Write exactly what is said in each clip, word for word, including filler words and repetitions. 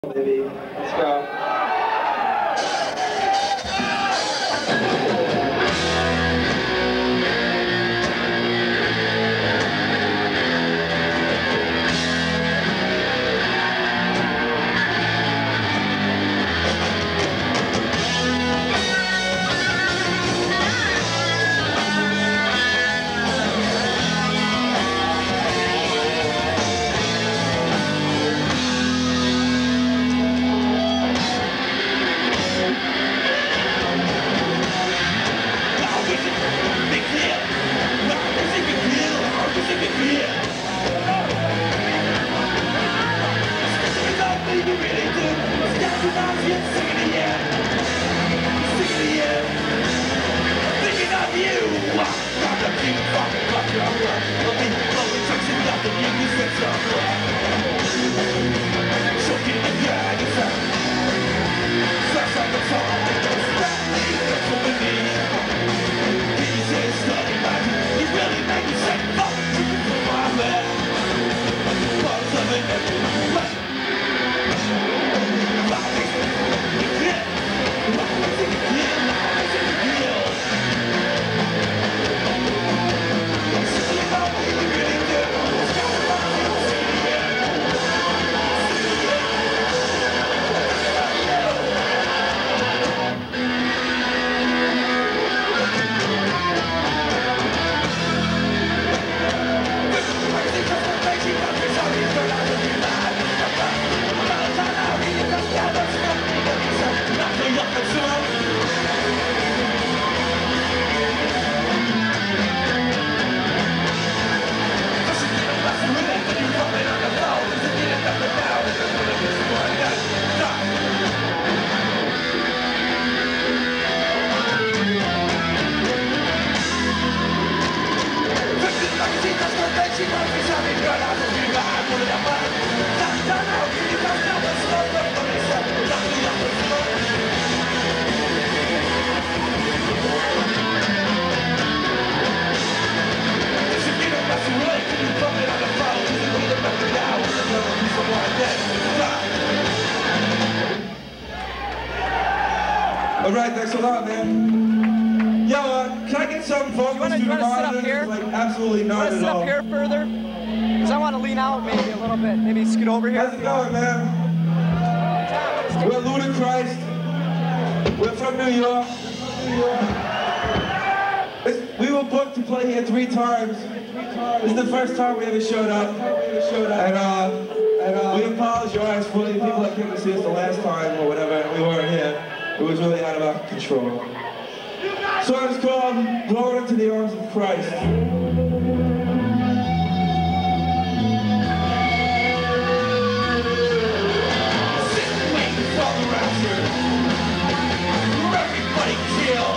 Baby, let's go. Alright, thanks a lot, man. Yo, uh, can I get some focus to the monitor? Like, absolutely not at all. Sit up here further? Because I want to lean out maybe a little bit. Maybe scoot over here. How's it going, man? We're Ludichrist. We're from New York. It's, we were booked to play here three times. This is the first time we ever showed up. And, uh, and uh, we apologize for the people that came to see us the last time or whatever. We weren't here. It was really out of our control. So it's called Blown Into the Arms of Christ. Sitting waiting for the rapture. Everybody kill.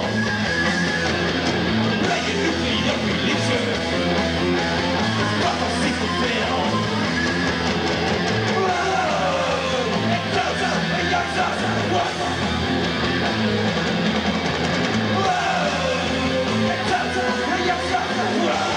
Playing nuclear religion. Prophecy fulfilled. Whoa! It goes up and goes up. What? Whoa! It goes up and goes up. Whoa!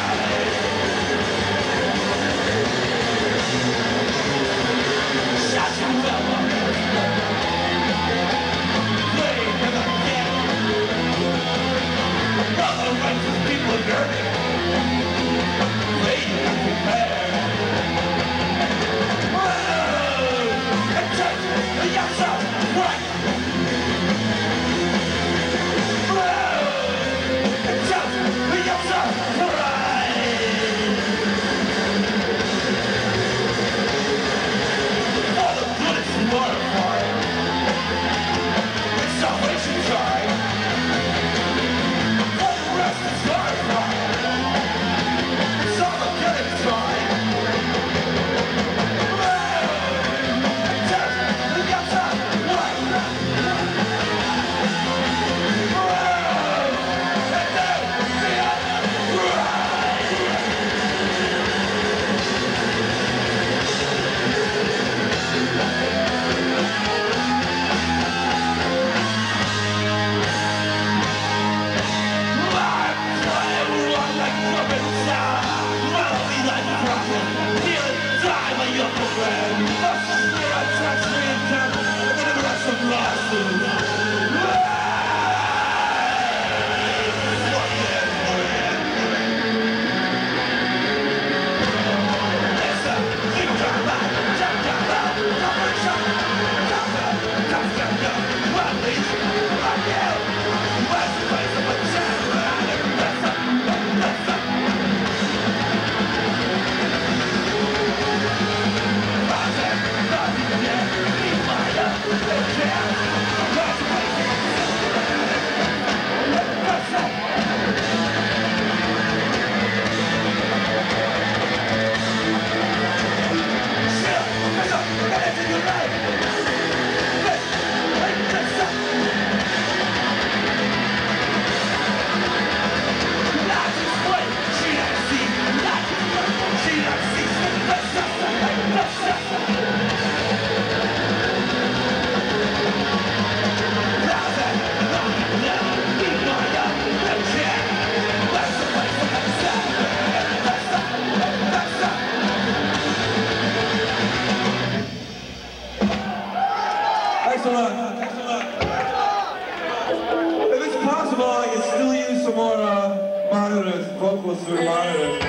Thanks a lot. Thanks a lot. If it's possible, I can still use some more uh, monitors, vocals through monitors.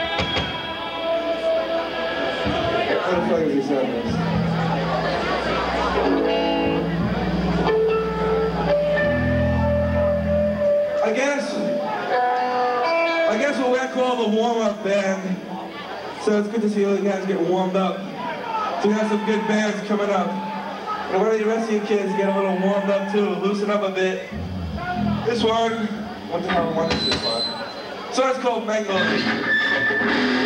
What the fuck is he saying this? I guess, I guess what we're called the warm-up band. So it's good to see all you guys get warmed up. So we have some good bands coming up. And one of the rest of you kids get a little warmed up too, loosen up a bit. This one, what the hell one is this one? So it's called Mango.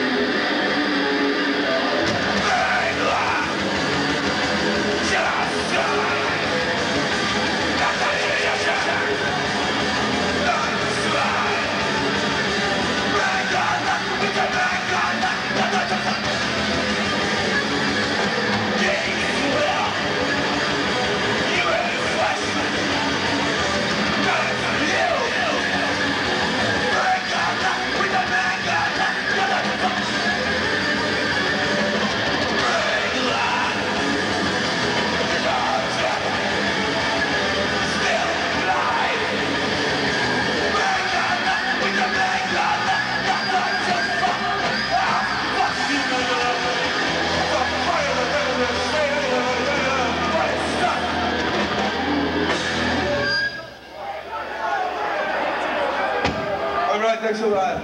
Alright, thanks a lot.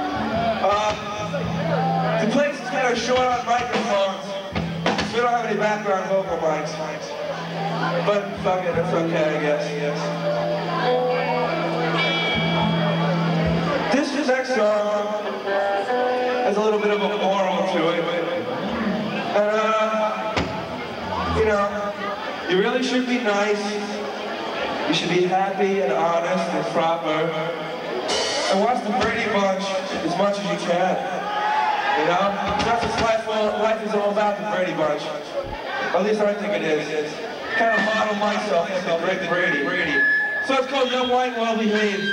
Uh, the place is kind of short on microphones, so we don't have any background vocal mics. But fuck it, it's okay, I guess. This next song has a little bit of a moral to it. And, uh, you know, you really should be nice. You should be happy and honest and proper. And watch the Brady Bunch as much as you can. You know? That's what life, life is all about, the Brady Bunch. At least I think it is. Kind of model myself after Greg Brady. Brady. So it's called Young White and Well Behaved.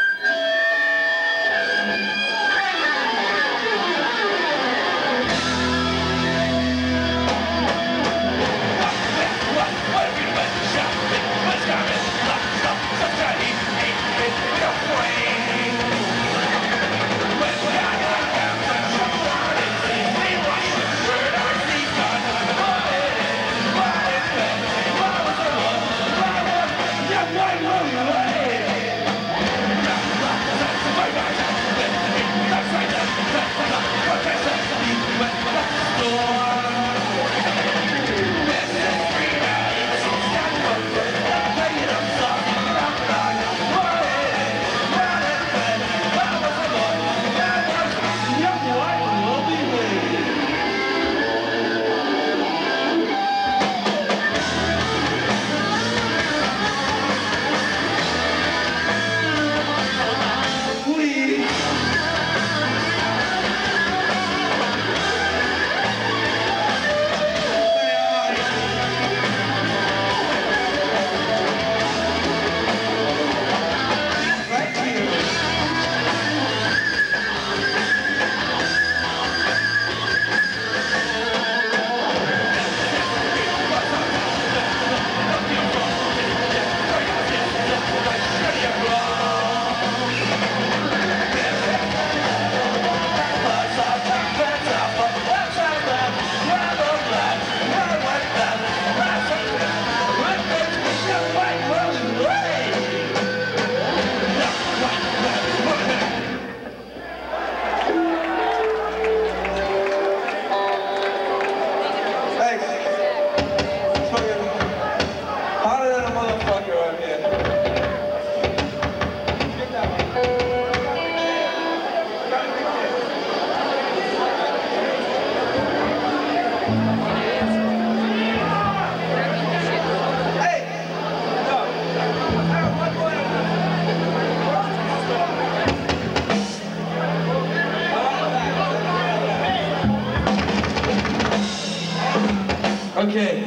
Okay.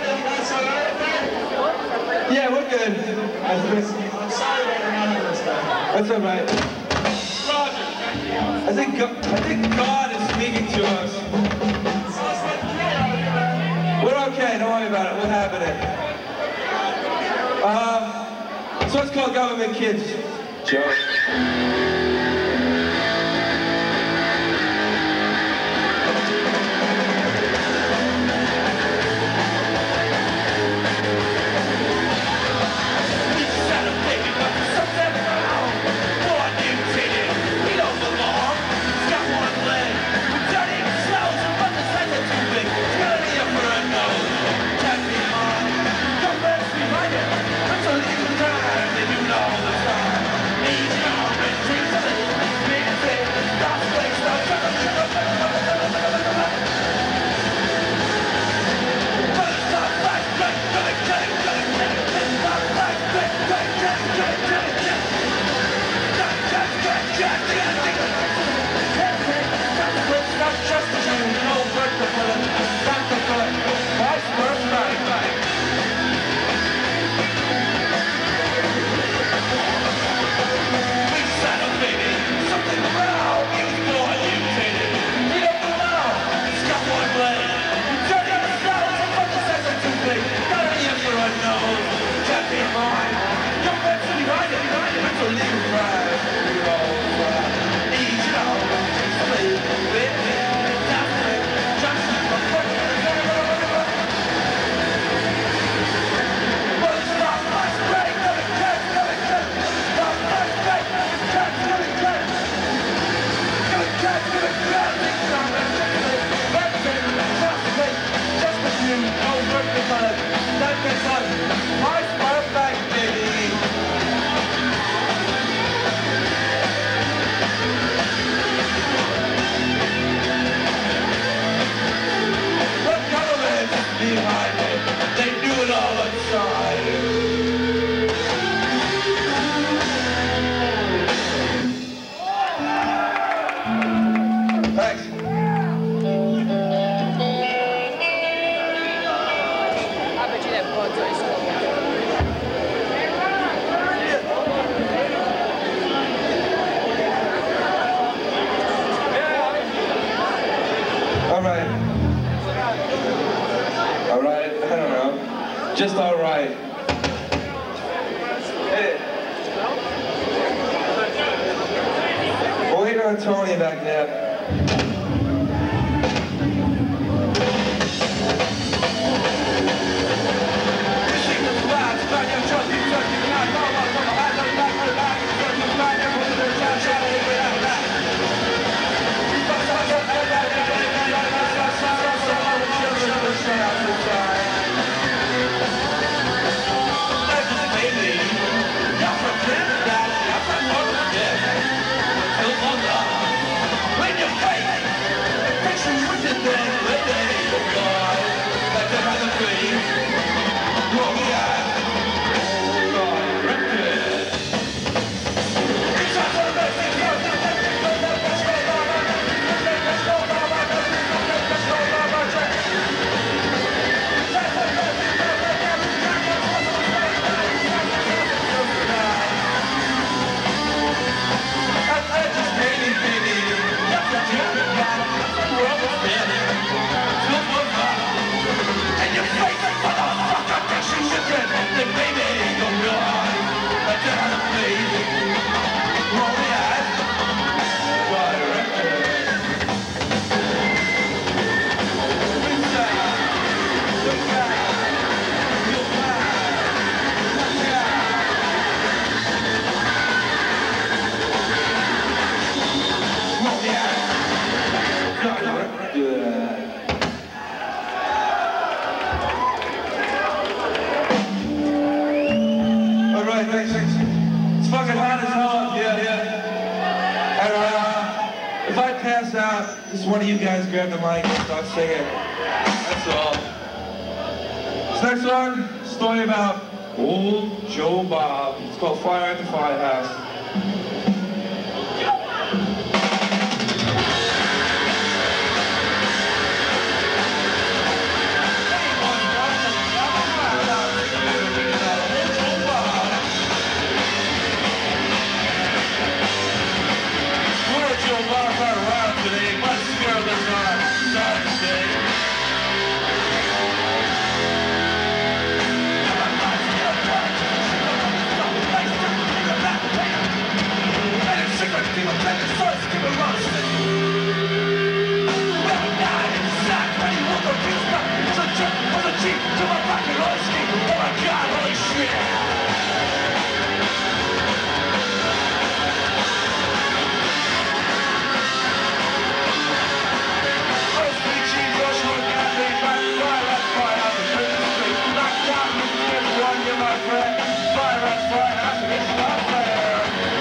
Yeah, we're good. I'm sorry about remembering this guy. That's all right. Roger. I think God, I think God is speaking to us. We're okay. Don't worry about it. We're having it. So it's called Government Kids. Joe. Just all right. Hey. We're waiting on Tony back there. It's fucking hot as hell. Yeah, yeah. And uh, if I pass out, just one of you guys grab the mic and start singing. That's all. This next one, a story about old Joe Bob. It's called Fire at the Firehouse. Like friend. Fire us, fire us, against our fire.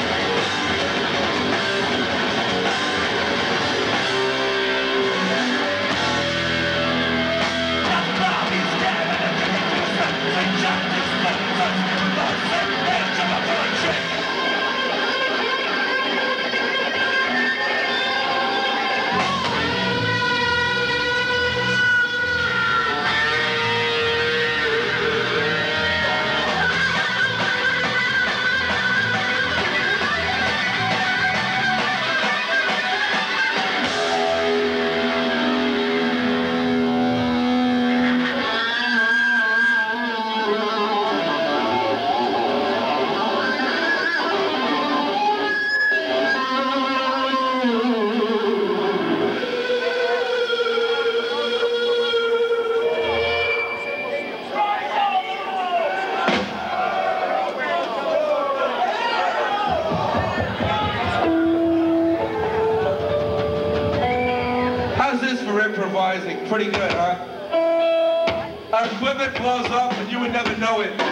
Improvising. Pretty good, huh? Our equipment blows up and you would never know it.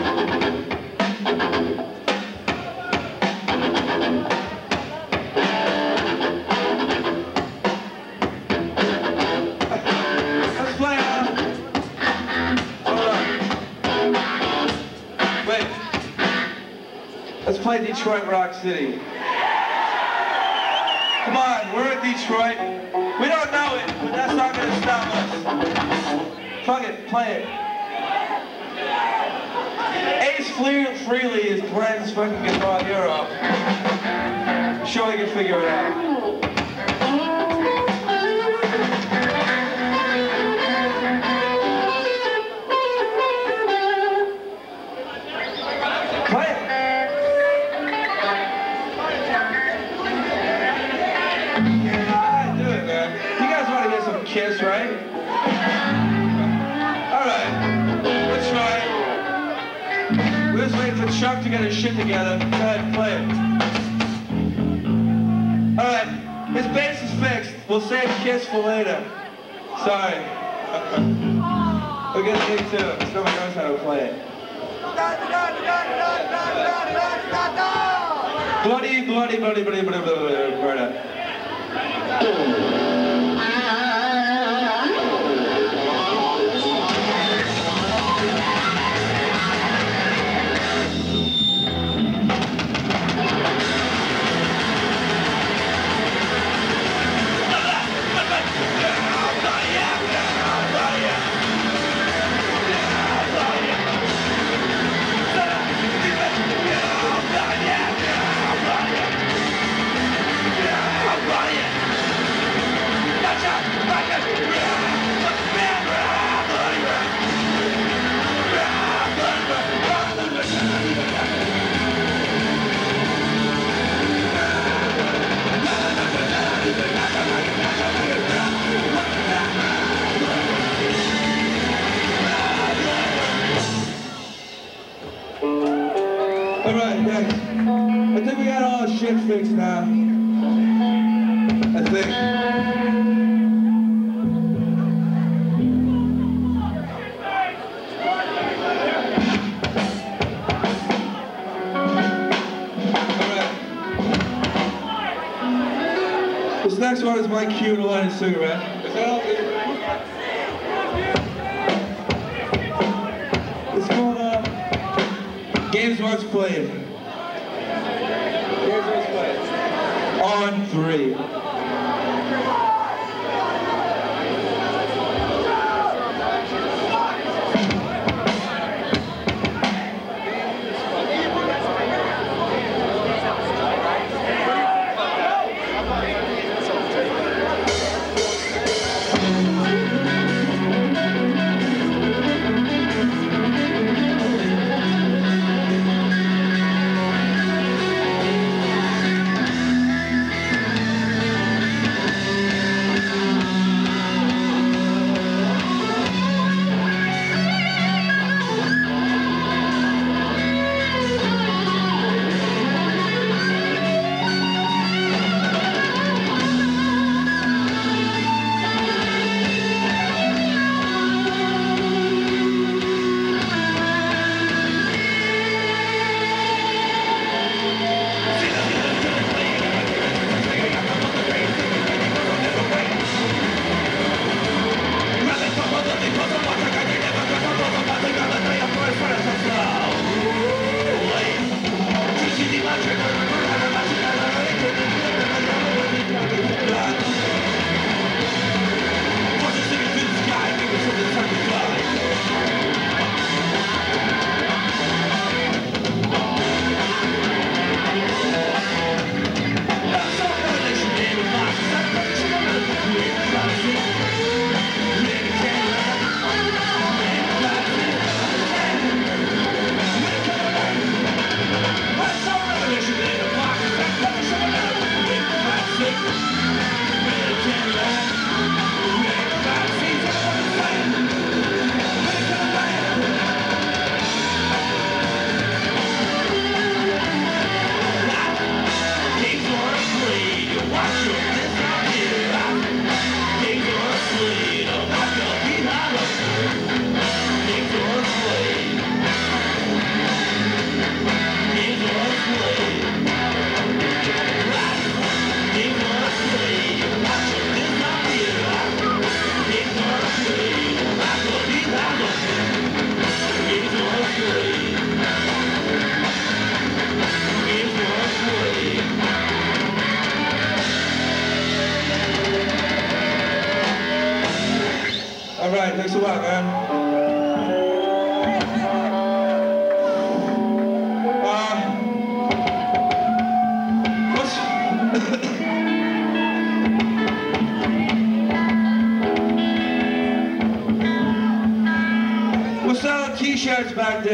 Let's play, huh? Hold on. Wait. Let's play Detroit Rock City. Come on, we're in Detroit. We don't know it, but that's not going to stop us. Fuck it, play it. Ace Frehley is playing his fucking guitar here up. Sure, he can figure it out. Play it. Kiss, right? Alright, let's try it. We're just waiting for Chuck to get his shit together. Go ahead, play it. Alright, his bass is fixed. We'll save Kiss for later. Sorry. We're gonna need to. Nobody knows how to play it. Bloody, bloody, bloody, bloody, bloody, bloody, murder. Alright, guys. I think we got all our shit fixed now. I think. Alright. This next one is my cue to light a cigarette. Is that all? It's called, uh, Games Worth Playing. Games Worth Playing. On three.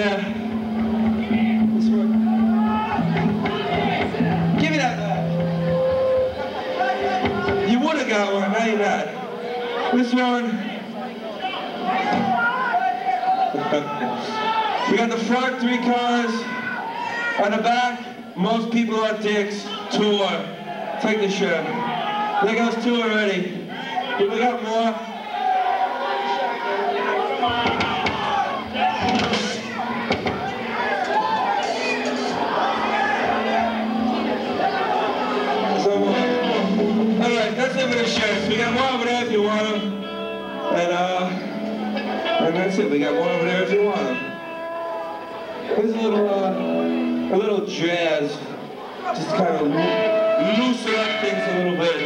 Yeah. This one. Give me that back. You would have got one, now you're not. This one. We got the front three cars. On the back, most people are dicks. Tour. Take the shit. There goes two already. We got more. That's it for the shirts. We got more over there if you want them. And, uh, and that's it. We got more over there if you want them. Here's a little, uh, a little jazz. Just to kind of loosen up things a little bit.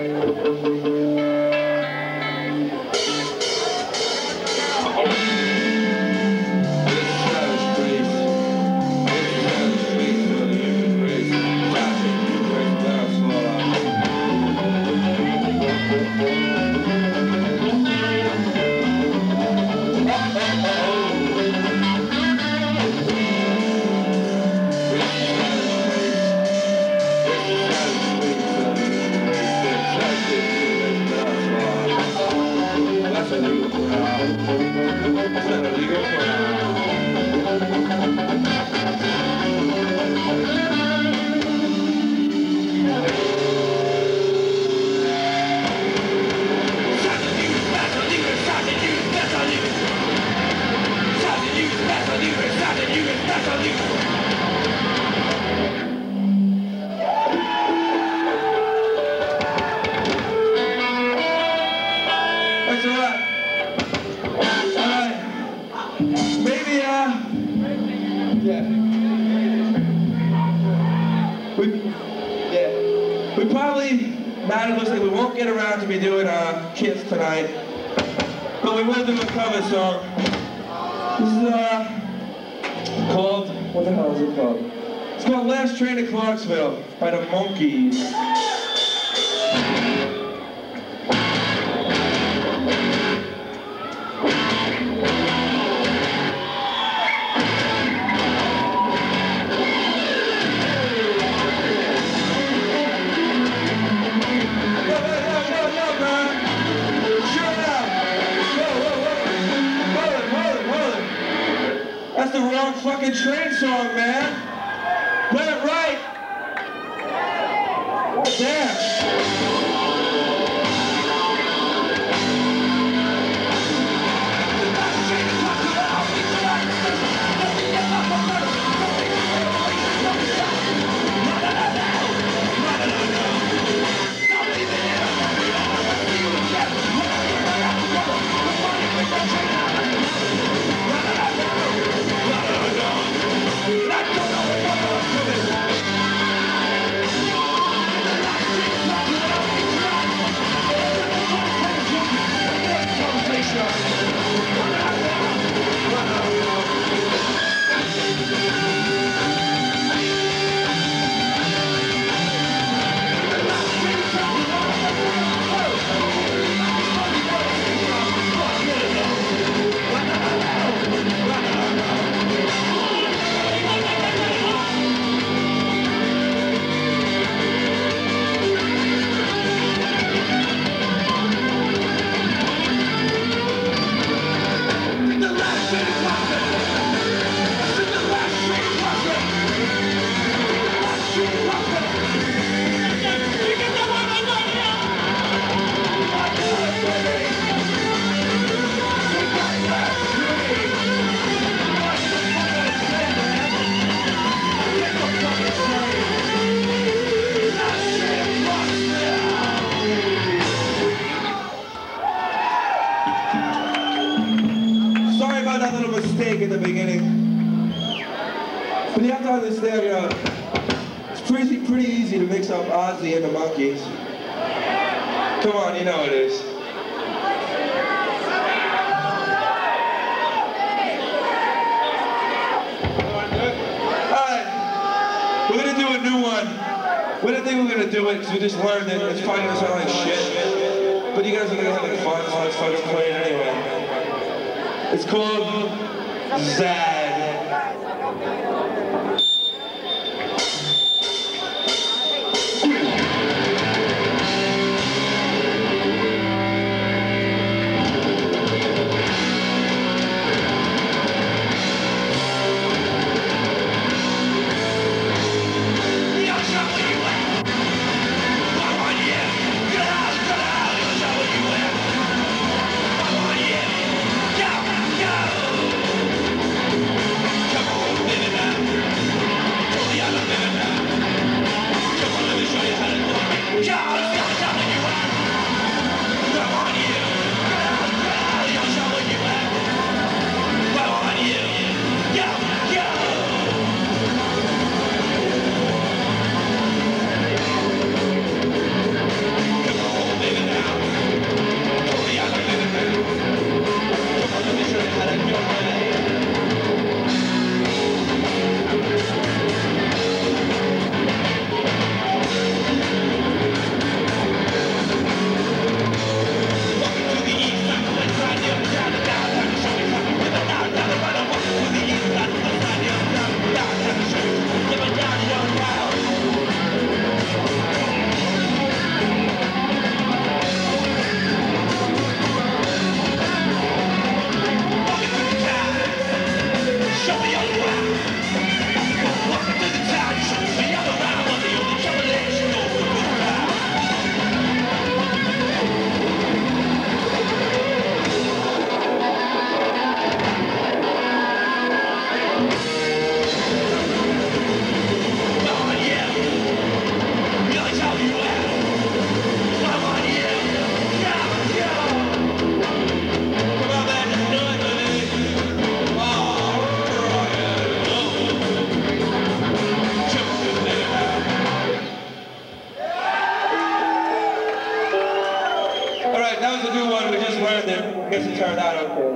That's all right. All right. Maybe, uh, yeah. We, yeah. We probably, Matt, it looks like we won't get around to be doing uh, Kiss tonight, but we will do a cover song. This is uh, called, what the hell is it called? It's called Last Train to Clarksville by the Monkees. That's the wrong fucking train song, man. Play it right. Damn. That little mistake in the beginning. But you have to understand, you know, it's pretty, pretty easy to mix up Ozzy and the Monkees. Come on, you know it is. Alright, we're gonna do a new one. We didn't think we were gonna do it because we just learned it. It's probably gonna sound like shit. But you guys are gonna have like fun, so let's fucking play it anyway. It's called Zad. guess it turned out okay.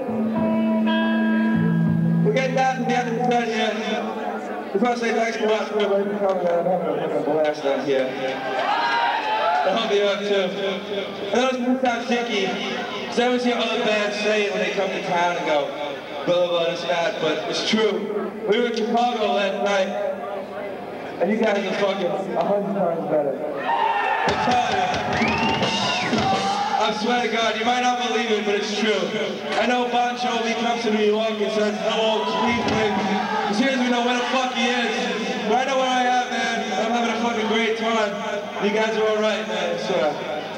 We're getting down to the end of the set here. Just want to say thanks for watching everybody for coming out. I'm having a fucking blast out here. I hope you have too. I know it's gonna sound sticky, because I always hear other bands say it when they come to town and go, blah, blah, blah, this, that, but it's true. We were in Chicago last night, and you guys are fucking a hundred times better. I'm telling you. I swear to God, you might not believe it, but it's true. I know Bon Jovi comes to New York and says, hello, Cleveland. Because he doesn't even know where the fuck he is. But I know where I am, man. I'm having a fucking great time. You guys are all right, man. I swear.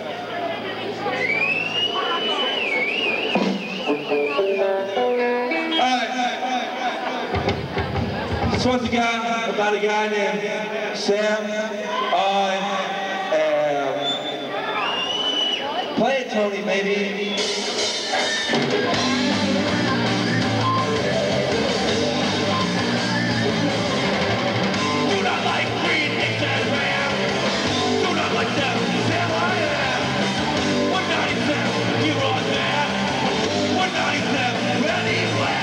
This one's a guy, about a guy named Sam. I am. Play it, Tony, baby. Do not like green, it's that rare. Do not like them, Sam, I am. one ninety-seven, you're on there. one ninety-seven, anywhere.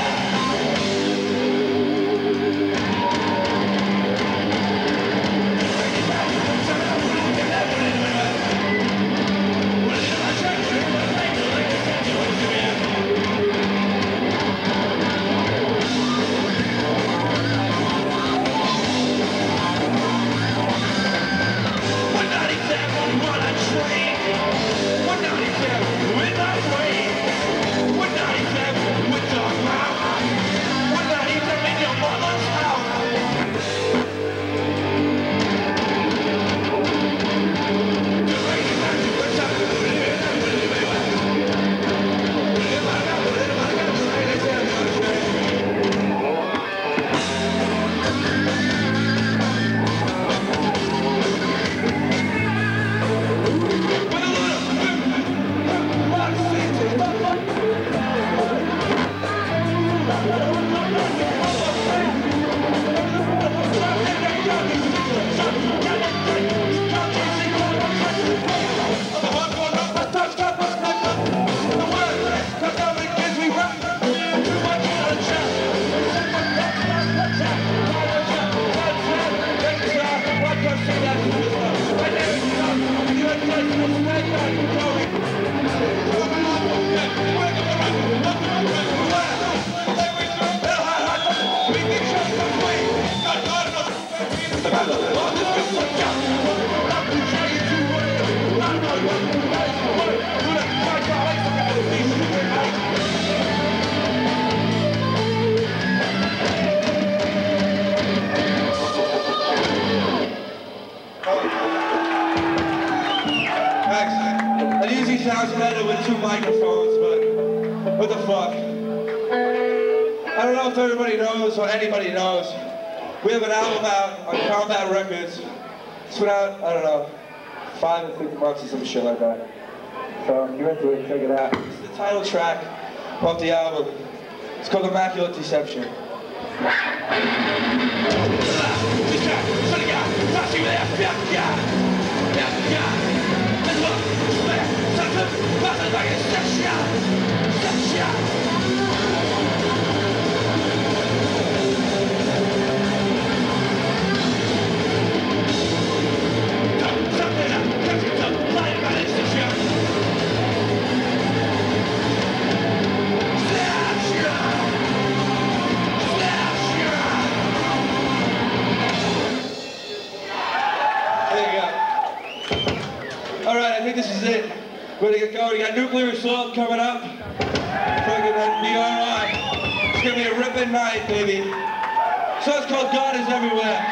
Sounds better with two microphones, but what the fuck? I don't know if everybody knows or anybody knows. We have an album out on Combat Records. It's been out, I don't know, five or six months or some shit like that. So if you're into it, check it out. It's the title track of the album. It's called Immaculate Deception. Alright, I think this is it. We're gonna get going. We got Nuclear Assault coming up. Fucking B R I. It's gonna be a ripping night, baby. So it's called God is Everywhere.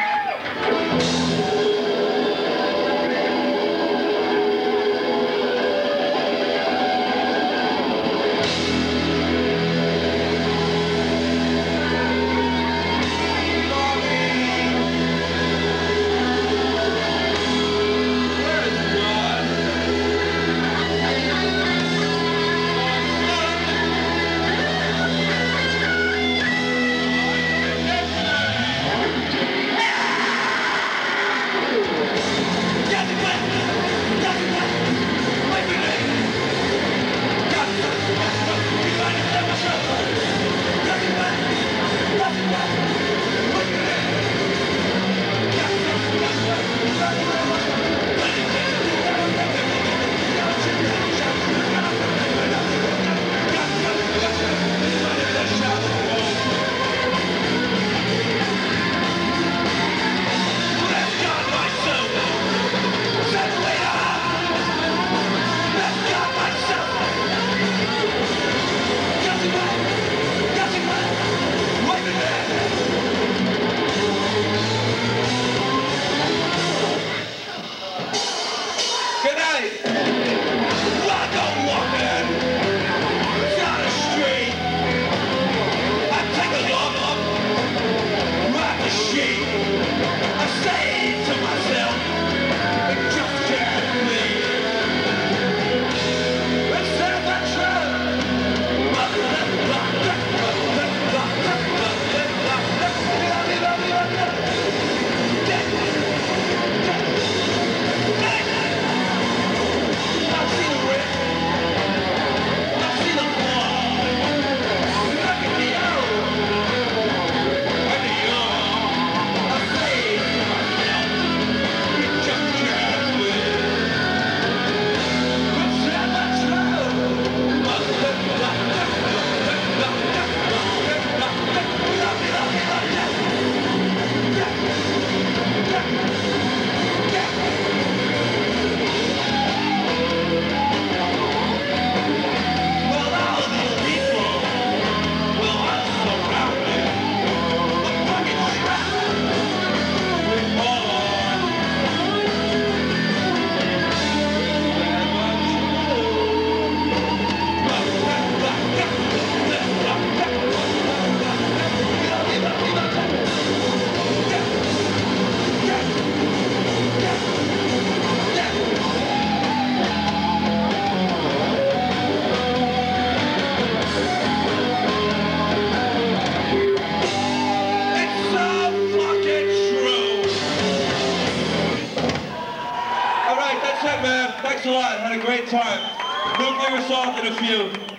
That's it, man. Thanks a lot. Had a great time. Nuclear assault in a few.